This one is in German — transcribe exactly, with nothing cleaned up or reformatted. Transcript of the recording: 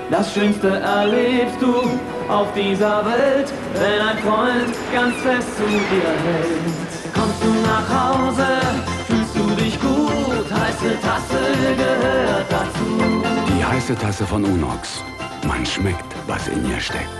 Das Schönste erlebst du auf dieser Welt, wenn ein Freund ganz fest zu dir hält. Kommst du nach Hause, fühlst du dich gut, heiße Tasse gehört dazu. Die heiße Tasse von Unox. Man schmeckt, was in ihr steckt.